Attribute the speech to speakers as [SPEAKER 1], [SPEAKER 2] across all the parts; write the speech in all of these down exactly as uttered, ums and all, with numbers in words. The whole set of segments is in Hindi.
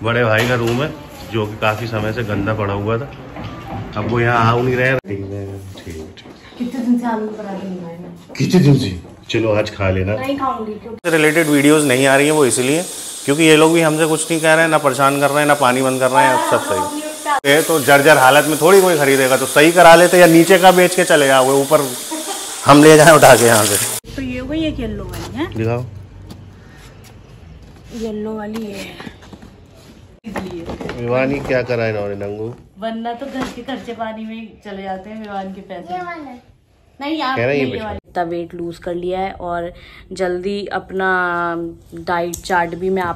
[SPEAKER 1] बड़े भाई का रूम है जो कि काफी समय से गंदा पड़ा हुआ था। अब वो यहाँ आ नहीं रहे। ठीक है ठीक है।
[SPEAKER 2] कितने दिन से आलू पराठे नहीं खाए मैं।
[SPEAKER 1] कितने दिन से? चलो आज खा लेना।
[SPEAKER 2] नहीं खाऊंगी क्योंकि
[SPEAKER 1] रिलेटेड वीडियोस नहीं आ रही हैं वो इसलिए क्योंकि ये लोग भी हमसे कुछ नहीं कह रहे हैं, ना परेशान कर रहे हैं, ना पानी बंद कर रहे हैं। सब सही है तो जर्जर हालत में थोड़ी कोई खरीदेगा, तो सही करा लेते या नीचे का बेच के चले जाओगे, ऊपर हम ले जाए उठा के यहाँ से।
[SPEAKER 2] तो ये वही एक येलो वाली है।
[SPEAKER 1] दिखाओ
[SPEAKER 2] येलो वाली है।
[SPEAKER 1] विवानी क्या करा है इन्होंने नंगू?
[SPEAKER 2] वरना तो घर के खर्चे पानी में चले जाते हैं विवान के पैसे। नहीं यार इतना वेट लूज कर लिया है और जल्दी अपना डाइट चार्ट भी मैं आप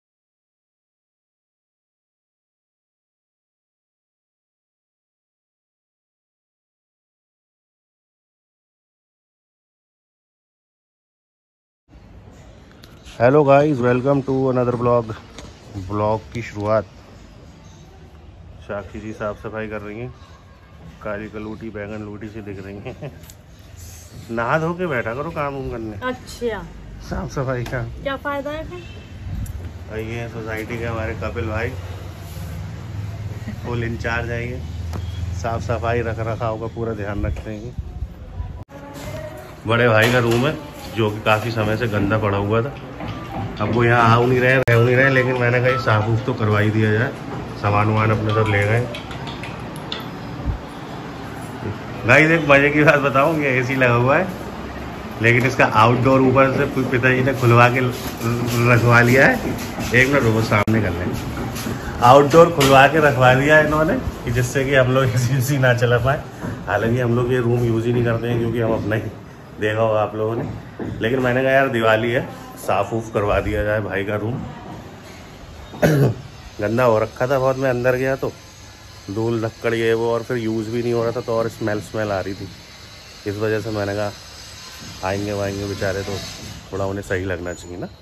[SPEAKER 1] hello guys, welcome to another vlog. Vlog की शुरुआत साक्षी जी साफ सफाई कर रही हैं। काली कलूटी बैगन लूटी से दिख रही हैं। नहा धो के बैठा करो काम उम करने।
[SPEAKER 2] अच्छा
[SPEAKER 1] साफ सफाई का
[SPEAKER 2] क्या फायदा है फिर?
[SPEAKER 1] ये है सोसाइटी के हमारे कपिल भाई, फुल इंचार्ज है ये। साफ सफाई रख रखाव का पूरा ध्यान रखते हैं। बड़े भाई का रूम है जो कि काफ़ी समय से गंदा पड़ा हुआ था। अब वो यहाँ आ नहीं रहे रह नहीं रहे लेकिन मैंने कहा साफ उफ तो करवाई दिया जाए। सामान वामान अपने सब ले गए। गाइस एक मजे की बात बताऊँ, ये एसी लगा हुआ है लेकिन इसका आउटडोर ऊपर से पिताजी ने खुलवा के रखवा लिया है। एक मिनट रोज सामने कर लें। आउटडोर खुलवा के रखवा दिया है इन्होंने कि जिससे कि हम लोग एसी ना चला पाए। हालांकि हम लोग ये रूम यूज़ ही नहीं करते हैं क्योंकि हम अपना ही देखा होगा आप लोगों ने, लेकिन मैंने कहा यार दिवाली है साफ उफ करवा दिया जाए भाई का रूम। गंदा हो रखा था बहुत। मैं अंदर गया तो धूल धक्कड़ ये वो और फिर यूज़ भी नहीं हो रहा था तो और स्मेल स्मेल आ रही थी। इस वजह से मैंने कहा आएंगे वाएंगे बेचारे तो थोड़ा उन्हें सही लगना चाहिए ना।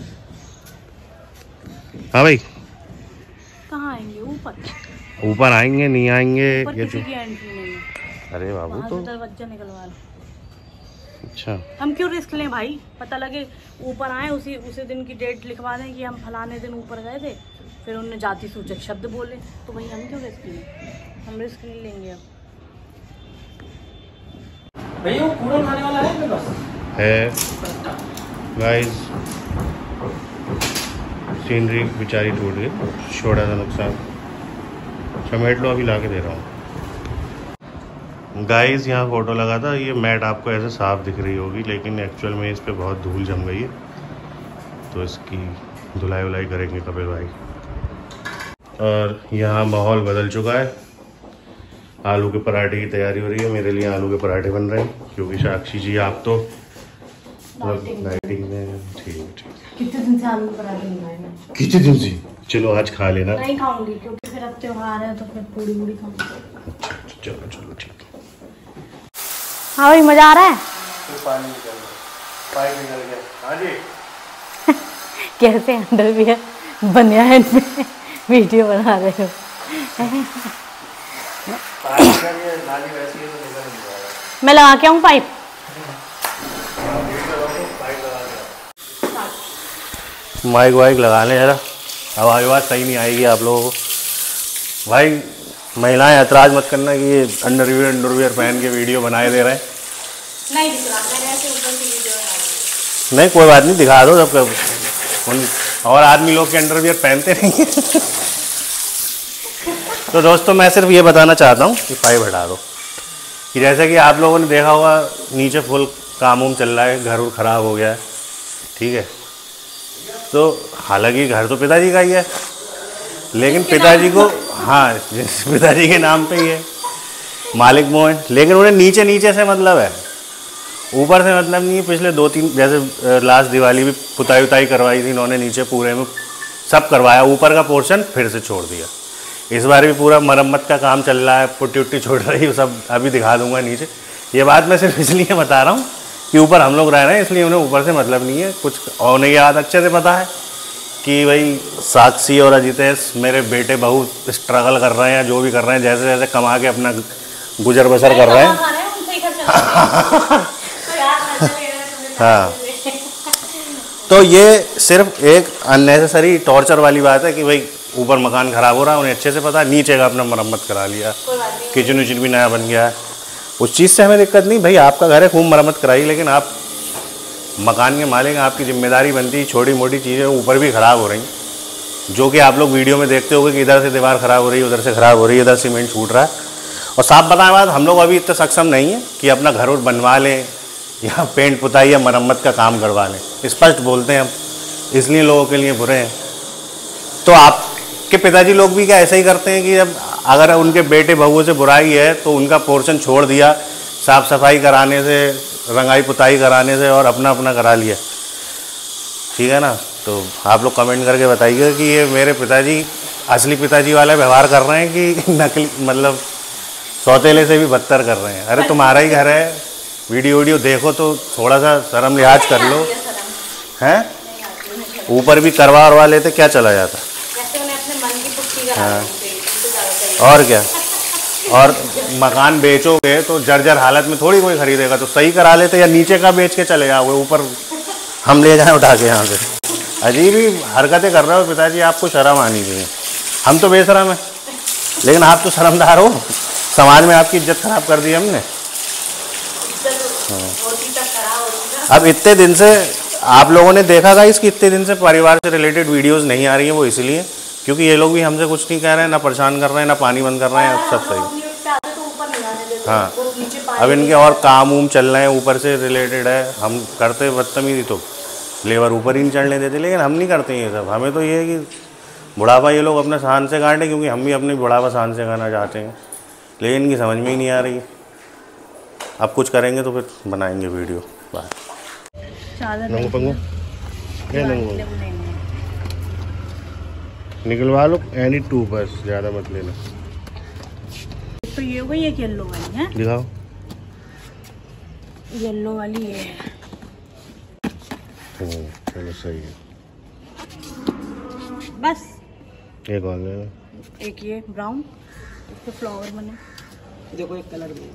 [SPEAKER 1] हाँ भाई
[SPEAKER 2] कहाँ आएंगे? ऊपर
[SPEAKER 1] ऊपर आएंगे नहीं आएंगे ये
[SPEAKER 2] किसी की एंट्री नहीं है।
[SPEAKER 1] अरे बाबू तो
[SPEAKER 2] दरवाजा निकलवा लो।
[SPEAKER 1] अच्छा
[SPEAKER 2] हम क्यों रिस्क लें भाई? पता लगे ऊपर आए उसी उसी दिन की डेट लिखवा दें कि हम फलाने दिन ऊपर गए थे, फिर उन्होंने जाति सूचक शब्द बोले तो भाई हम क्यों रिस्क लें? हम रिस्क नहीं लेंगे। अब
[SPEAKER 3] भैया वो कूड़ा उठाने वाला है मेरे पास
[SPEAKER 1] है। गाइस सीनरी बेचारी टूट गई, छोटा सा नुकसान। समेट लो, अभी ला के दे रहा हूँ। गाइस यहाँ फोटो लगा था, ये मैट आपको ऐसे साफ दिख रही होगी लेकिन एक्चुअल में इस पर बहुत धूल जम गई है तो इसकी धुलाई वुलाई करेंगे कपिल भाई। और यहाँ माहौल बदल चुका है। आलू के पराठे की तैयारी हो रही है। मेरे लिए आलू के पराठे बन रहे हैं क्योंकि साक्षी जी आप तो लाइटिंग में। ठीक है ठीक है।
[SPEAKER 2] कितने दिन से आलू पराठे नहीं खाए मैं।
[SPEAKER 1] कितने दिन से? चलो आज खा लेना।
[SPEAKER 2] नहीं खाऊंगी क्योंकि फिर अब त्योहार है तो फिर पूरी पूरी खाऊंगी।
[SPEAKER 1] अच्छा चलो चलो ठीक है।
[SPEAKER 2] हाँ भाई मजा आ रहा है।
[SPEAKER 1] पानी निकल गया, पाइप निकल गया। हाँ जी
[SPEAKER 2] कैसे अंदर भी है बनिया है इनमें वीडियो बना रहे हो। मैं लगा के आऊँ पाइप।
[SPEAKER 1] माइक वाइक लगा लें जरा, आवाज़ आवाज़ सही नहीं आएगी आप लोगों को। भाई महिलाएं ऐतराज़ मत करना कि ये अंडरवियर अंडरवियर पहन के वीडियो बनाए दे रहे हैं।
[SPEAKER 2] नहीं दिखा, मैंने ऐसे ऊपर से वीडियो बना दी।
[SPEAKER 1] नहीं कोई बात नहीं, दिखा दो सबको। और आदमी लोग के अंडरवियर पहनते नहीं हैं। तो दोस्तों मैं सिर्फ ये बताना चाहता हूँ कि पाइप हटा दो कि जैसे कि आप लोगों ने देखा होगा नीचे फुल काम उम चल रहा है, घर उर ख़राब हो गया है। ठीक है तो हालांकि घर तो पिताजी का ही है लेकिन पिताजी को हाँ पिताजी के नाम पे ही है, मालिक वो है, लेकिन उन्हें नीचे नीचे से मतलब है, ऊपर से मतलब नहीं है। पिछले दो तीन जैसे लास्ट दिवाली भी पुताई उताई करवाई थी इन्होंने, नीचे पूरे में सब करवाया, ऊपर का पोर्शन फिर से छोड़ दिया। इस बार भी पूरा मरम्मत का काम चल रहा है, पुट्टी उट्टी छोड़ रही है, सब अभी दिखा दूंगा नीचे। ये बात मैं सिर्फ इसलिए बता रहा हूँ कि ऊपर हम लोग रह रहे हैं इसलिए उन्हें ऊपर से मतलब नहीं है कुछ। और उन्हें याद अच्छे से पता है कि भाई साक्षी और अजितेश मेरे बेटे बहू स्ट्रगल कर रहे हैं, जो भी कर रहे हैं, जैसे जैसे कमा के अपना गुजर बसर कर रहे हैं। हाँ तो ये सिर्फ एक अननेसेसरी टॉर्चर वाली बात है कि भाई ऊपर मकान ख़राब हो रहा है, उन्हें अच्छे से पता है, नीचे का अपना मरम्मत करा लिया, किचन विचन भी नया बन गया है, उस चीज़ से हमें दिक्कत नहीं। भाई आपका घर है, खूब मरम्मत कराई, लेकिन आप मकान के मालिक, आपकी जिम्मेदारी बनती है। छोटी मोटी चीज़ें ऊपर भी ख़राब हो रही, जो कि आप लोग वीडियो में देखते होगे कि इधर से दीवार ख़राब हो रही है, उधर से ख़राब हो रही है, इधर सीमेंट छूट रहा है। और साफ बताने बाद हम लोग अभी इतना सक्षम नहीं है कि अपना घर बनवा लें या पेंट पुताई या मरम्मत का काम करवा लें। स्पष्ट बोलते हैं हम, इसलिए लोगों के लिए बुरे हैं। तो आपके पिताजी लोग भी क्या ऐसा ही करते हैं कि जब अगर उनके बेटे बहुओं से बुराई है तो उनका पोर्शन छोड़ दिया, साफ़ सफाई कराने से, रंगाई पुताई कराने से, और अपना अपना करा लिया, ठीक है ना। तो आप लोग कमेंट करके बताइएगा कि ये मेरे पिताजी असली पिताजी वाला व्यवहार कर रहे हैं कि नकली, मतलब सौतेले से भी बदतर कर रहे हैं। अरे तुम्हारा ही घर है, वीडियो वीडियो देखो तो थोड़ा सा शर्म लिहाज कर लो, हैं। ऊपर भी करवा करवा लेते, क्या चला जाता। हाँ, और क्या। और मकान बेचोगे तो जर्जर हालत में थोड़ी कोई खरीदेगा, तो सही करा लेते, या नीचे का बेच के चले जाओगे, ऊपर हम ले जाएं उठा के यहाँ से। अजीब ही हरकतें कर रहे हो पिताजी, आपको शर्म आनी चाहिए। हम तो बेशरम हैं, लेकिन आप तो शर्मदार हो। समाज में आपकी इज्जत खराब कर दी हमने। अब इतने दिन से आप लोगों ने देखा था इसकी, इतने दिन से परिवार से रिलेटेड वीडियोस नहीं आ रही हैं, वो इसलिए क्योंकि ये लोग भी हमसे कुछ नहीं कह रहे हैं, ना परेशान कर रहे हैं, ना पानी बंद कर रहे हैं, अब सब सही। हाँ, अब इनके और काम उम चल रहे हैं, ऊपर से रिलेटेड है। हम करते बदतमीजी तो लेबर ऊपर ही नहीं चढ़ने देते, लेकिन हम नहीं करते ये सब। हमें तो ये है कि बुढ़ापा ये लोग अपने शान से काटें, क्योंकि हम भी अपने बुढ़ापा शान से खाना चाहते हैं, लेकिन इनकी समझ में ही नहीं आ रही। अब कुछ करेंगे तो फिर बनाएंगे वीडियो। बाय। नंगू पंगू क्या नंगू निकलवा लो, एनी टू बस, ज़्यादा मत लेना।
[SPEAKER 2] तो ये वही एक येलो वाली है,
[SPEAKER 1] दिखाओ।
[SPEAKER 2] येलो वाली ये है।
[SPEAKER 1] चलो सही है,
[SPEAKER 2] बस
[SPEAKER 1] एक और लेना।
[SPEAKER 2] एक ये ब्राउन, इसके फ्लावर बने,
[SPEAKER 3] देखो एक कलर भी।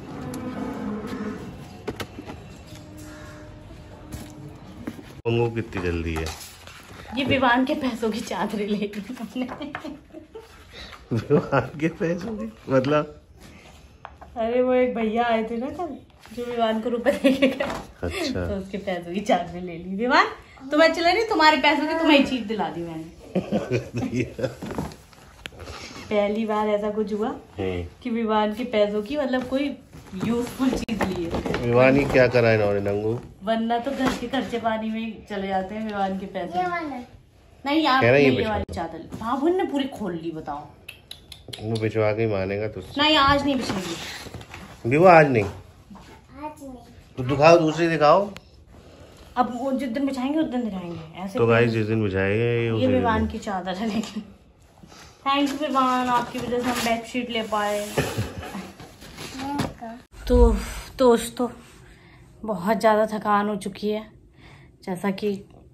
[SPEAKER 1] पंगू कितनी जल्दी है।
[SPEAKER 2] ये विवान के पैसों की चादर ले ली हमने।
[SPEAKER 1] विवान के पैसों की मतलब?
[SPEAKER 2] अरे वो एक भैया आए थे ना कल, जो विवान को रुपए दे के गए।
[SPEAKER 1] अच्छा।
[SPEAKER 2] तो उसके पैसों की चादर ले ली। विवान तुम्हें चले नहीं, तुम्हारे पैसों की तुम्हें चीज दिला दी मैंने। पहली बार ऐसा कुछ हुआ कि विवान के पैसों की मतलब कोई यूजफुल चीज ली है।
[SPEAKER 1] विवान ही क्या करा इन्होंने नंगू?
[SPEAKER 2] वरना तो घर के खर्चे पानी में चले जाते हैं विवान के पैसे। नहीं यार,
[SPEAKER 1] ये,
[SPEAKER 2] ये वाली चादर भाभुन ने पूरी खोल ली, बताओ।
[SPEAKER 1] वो बिछवा के मानेगा तो।
[SPEAKER 2] नहीं आज नहीं बिछेंगे।
[SPEAKER 1] विवा आज नहीं, आज नहीं। तो दिखाओ, दूसरी दिखाओ।
[SPEAKER 2] अब वो जिस दिन बिछाएंगे उस दिन दिखाएंगे ऐसे।
[SPEAKER 1] तो गाइस जिस दिन बिछाएंगे
[SPEAKER 2] ये विवान की चादर है, लेकिन थैंक यू विवान, आपकी वजह से हम बेडशीट ले पाए। तो दोस्तों बहुत ज़्यादा थकान हो चुकी है, जैसा कि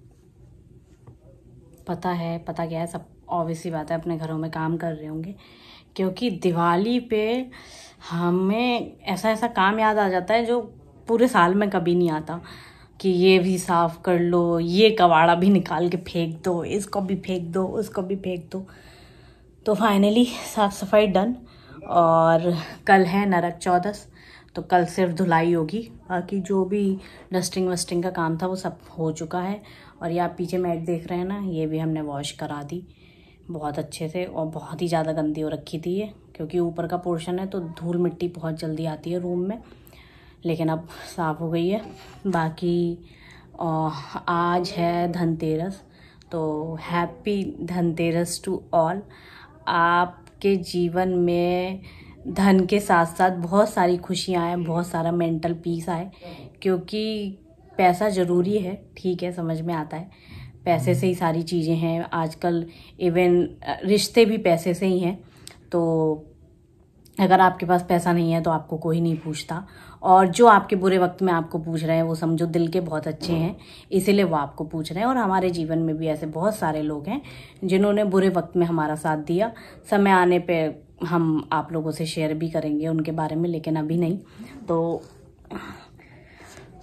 [SPEAKER 2] पता है, पता क्या है, सब ऑब्वियसली बात है, अपने घरों में काम कर रहे होंगे, क्योंकि दिवाली पे हमें ऐसा ऐसा काम याद आ जाता है जो पूरे साल में कभी नहीं आता, कि ये भी साफ़ कर लो, ये कबाड़ा भी निकाल के फेंक दो, इसको भी फेंक दो, उसको भी फेंक दो। तो फाइनली साफ़ सफाई डन, और कल है नरक चौदस, तो कल सिर्फ धुलाई होगी, बाकी जो भी डस्टिंग वस्टिंग का काम था वो सब हो चुका है। और ये आप पीछे मैट देख रहे हैं ना, ये भी हमने वॉश करा दी बहुत अच्छे से, और बहुत ही ज़्यादा गंदी हो रखी थी ये, क्योंकि ऊपर का पोर्शन है तो धूल मिट्टी बहुत जल्दी आती है रूम में, लेकिन अब साफ़ हो गई है। बाकी आज है धनतेरस, तो हैप्पी धनतेरस टू ऑल। आपके जीवन में धन के साथ साथ बहुत सारी खुशियाँ आए, बहुत सारा मेंटल पीस आए, क्योंकि पैसा ज़रूरी है, ठीक है, समझ में आता है, पैसे से ही सारी चीज़ें हैं आजकल, इवन रिश्ते भी पैसे से ही हैं। तो अगर आपके पास पैसा नहीं है तो आपको कोई नहीं पूछता, और जो आपके बुरे वक्त में आपको पूछ रहे हैं वो समझो दिल के बहुत अच्छे हैं, इसीलिए वो आपको पूछ रहे हैं। और हमारे जीवन में भी ऐसे बहुत सारे लोग हैं जिन्होंने बुरे वक्त में हमारा साथ दिया। समय आने पे हम आप लोगों से शेयर भी करेंगे उनके बारे में, लेकिन अभी नहीं। तो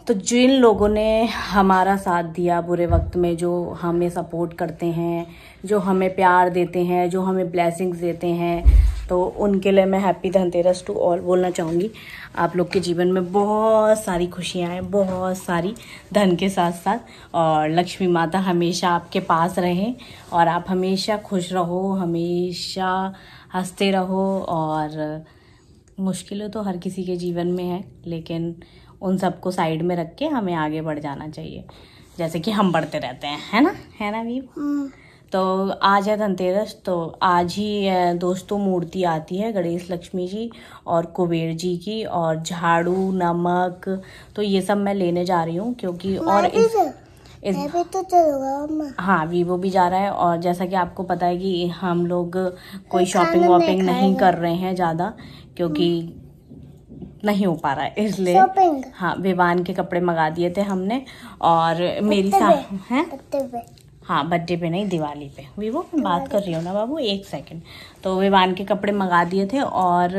[SPEAKER 2] तो जिन लोगों ने हमारा साथ दिया बुरे वक्त में, जो हमें सपोर्ट करते हैं, जो हमें प्यार देते हैं, जो हमें ब्लेसिंग्स देते हैं, तो उनके लिए मैं हैप्पी धनतेरस टू ऑल बोलना चाहूँगी। आप लोग के जीवन में बहुत सारी खुशियाँ हैं, बहुत सारी, धन के साथ साथ, और लक्ष्मी माता हमेशा आपके पास रहें और आप हमेशा खुश रहो, हमेशा हंसते रहो। और मुश्किलें तो हर किसी के जीवन में है, लेकिन उन सबको साइड में रख के हमें आगे बढ़ जाना चाहिए, जैसे कि हम बढ़ते रहते हैं, है ना, है ना वीव। तो आज है धनतेरस, तो आज ही दोस्तों मूर्ति आती है गणेश लक्ष्मी जी और कुबेर जी की, और झाड़ू, नमक, तो ये सब मैं लेने जा रही हूँ क्योंकि और इस, इस भी तो चलूंगा। हाँ, वीवो भी जा रहा है। और जैसा कि आपको पता है कि हम लोग कोई शॉपिंग वॉपिंग नहीं कर रहे हैं ज़्यादा, क्योंकि नहीं हो पा रहा है, इसलिए हाँ विवान के कपड़े मंगा दिए थे हमने। और मेरी सा है हाँ बर्थडे पे नहीं, दिवाली पे। वीवो मैं बात कर रही हूँ ना बाबू, एक सेकंड। तो विवान के कपड़े मंगा दिए थे, और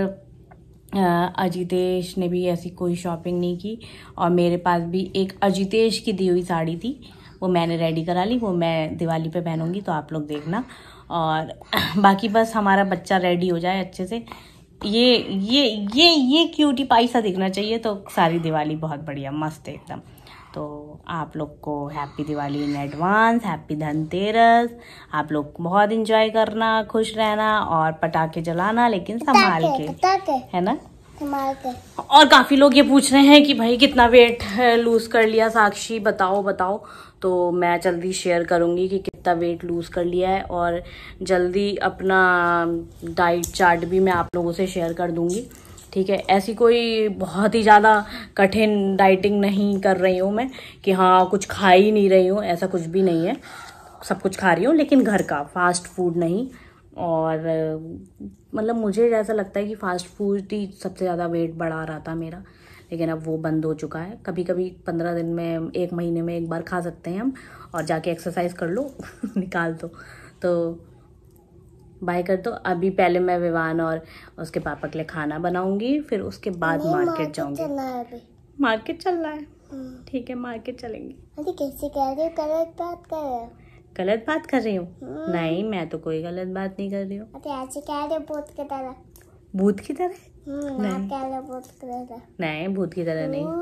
[SPEAKER 2] अजितेश ने भी ऐसी कोई शॉपिंग नहीं की, और मेरे पास भी एक अजितेश की दी हुई साड़ी थी, वो मैंने रेडी करा ली, वो मैं दिवाली पे पहनूंगी, तो आप लोग देखना। और बाकी बस हमारा बच्चा रेडी हो जाए अच्छे से, ये ये ये ये क्यूटी पाई सा दिखना चाहिए, तो सारी दिवाली बहुत बढ़िया मस्त है एकदम। तो आप लोग को happy Diwali in advance, happy Dhanteras. आप लोग बहुत एंजॉय करना, खुश रहना और पटाखे जलाना, लेकिन संभाल के, है ना, संभाल के। और काफ़ी लोग ये पूछ रहे हैं कि भाई कितना वेट लूज कर लिया साक्षी, बताओ बताओ। तो मैं जल्दी शेयर करूँगी कि कितना वेट लूज कर लिया है, और जल्दी अपना डाइट चार्ट भी मैं आप लोगों से शेयर कर दूँगी, ठीक है। ऐसी कोई बहुत ही ज़्यादा कठिन डाइटिंग नहीं कर रही हूँ मैं कि हाँ कुछ खा ही नहीं रही हूँ, ऐसा कुछ भी नहीं है, सब कुछ खा रही हूँ, लेकिन घर का, फास्ट फूड नहीं। और मतलब मुझे ऐसा लगता है कि फास्ट फूड ही सबसे ज़्यादा वेट बढ़ा रहा था मेरा, लेकिन अब वो बंद हो चुका है। कभी कभी पंद्रह दिन में, एक महीने में एक बार खा सकते हैं हम, और जाके एक्सरसाइज कर लो निकाल दो। तो बाय कर दो। अभी पहले मैं विवान और उसके पापा के लिए खाना बनाऊंगी, फिर उसके बाद मार्केट जाऊंगी। मार्केट चल रहा है, ठीक है, मार्केट चलेंगे। अरे कैसे कह रही हो, गलत बात कर रहे हो? गलत बात कर रही हूँ? नहीं, मैं तो कोई गलत बात नहीं कर रही हूँ। ऐसे कह रहे हो, भूत की तरह। भूत की तरह? नहीं, भूत की तरह नहीं, भूत की तरह नहीं।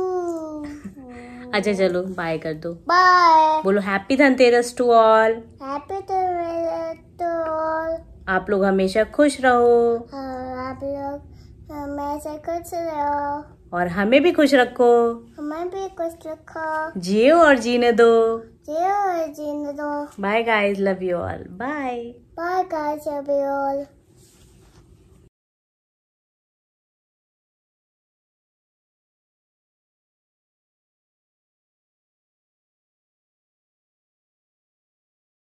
[SPEAKER 2] अच्छा चलो बाय कर दो, बाय बोलो। Happy Dhanteras to all, happy Dhanteras to all. आप लोग हमेशा खुश रहो, आप लोग हमेशा खुश रहो, और हमें भी खुश रखो, हमें भी खुश रखो। जियो और जीने दो, जियो और जीने दो। Bye guys, love you all, bye bye guys, love you all.